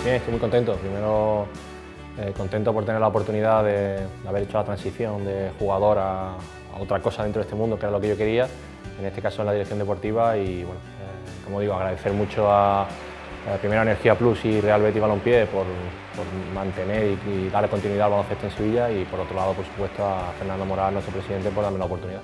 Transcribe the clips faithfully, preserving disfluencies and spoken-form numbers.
Bien, estoy muy contento. Primero, eh, contento por tener la oportunidad de, de haber hecho la transición de jugador a, a otra cosa dentro de este mundo, que era lo que yo quería, en este caso en la dirección deportiva. Y bueno, eh, como digo, agradecer mucho a, a primero a Energía Plus y Real Betis Balompié por, por mantener y, y darle continuidad al baloncesto en Sevilla, y por otro lado, por supuesto, a Fernando Moral, nuestro presidente, por darme la oportunidad.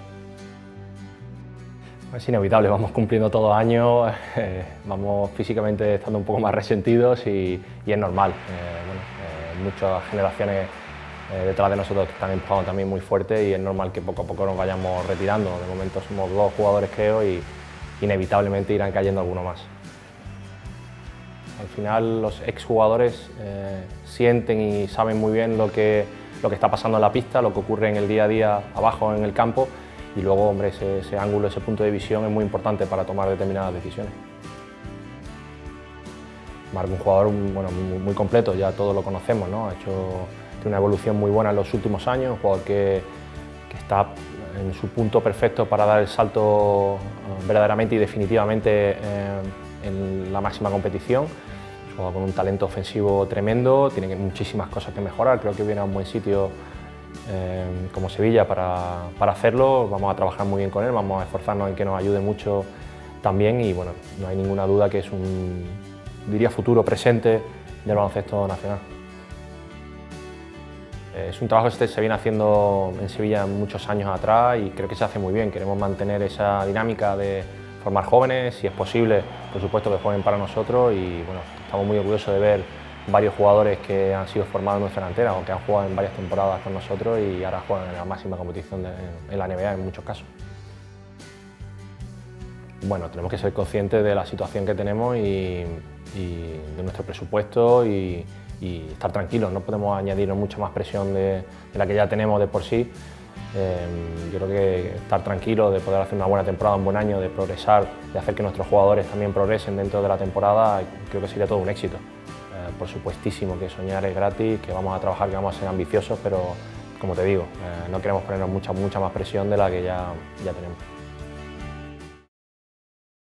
Es inevitable, vamos cumpliendo todos los años, eh, vamos físicamente estando un poco más resentidos y, y es normal. Eh, bueno, eh, muchas generaciones eh, detrás de nosotros que están empujando también muy fuerte, y es normal que poco a poco nos vayamos retirando. De momento somos dos jugadores, creo, y inevitablemente irán cayendo algunos más. Al final los exjugadores eh, sienten y saben muy bien lo que, lo que está pasando en la pista, lo que ocurre en el día a día abajo en el campo. Y luego, hombre, ese, ese ángulo, ese punto de visión es muy importante para tomar determinadas decisiones. Marc, un jugador bueno, muy, muy completo, ya todos lo conocemos, ¿no? Ha hecho tiene una evolución muy buena en los últimos años, un jugador que, que está en su punto perfecto para dar el salto verdaderamente y definitivamente eh, en la máxima competición. Un jugador con un talento ofensivo tremendo, tiene muchísimas cosas que mejorar, creo que viene a un buen sitio Eh, como Sevilla para, para hacerlo. Vamos a trabajar muy bien con él, vamos a esforzarnos en que nos ayude mucho también, y bueno, no hay ninguna duda que es un, diría, futuro presente del baloncesto nacional. Es un trabajo que se viene haciendo en Sevilla muchos años atrás y creo que se hace muy bien. Queremos mantener esa dinámica de formar jóvenes, si es posible, por supuesto, que jueguen para nosotros, y bueno, estamos muy orgullosos de ver varios jugadores que han sido formados en nuestra delantera o que han jugado en varias temporadas con nosotros y ahora juegan en la máxima competición de, en la N B A en muchos casos. Bueno, tenemos que ser conscientes de la situación que tenemos y, y de nuestro presupuesto y, y estar tranquilos. No podemos añadirnos mucha más presión de, de la que ya tenemos de por sí. Eh, yo creo que estar tranquilos, de poder hacer una buena temporada, un buen año, de progresar, de hacer que nuestros jugadores también progresen dentro de la temporada, creo que sería todo un éxito. Por supuestísimo que soñar es gratis, que vamos a trabajar, que vamos a ser ambiciosos, pero como te digo, eh, no queremos ponernos mucha, mucha más presión de la que ya, ya tenemos.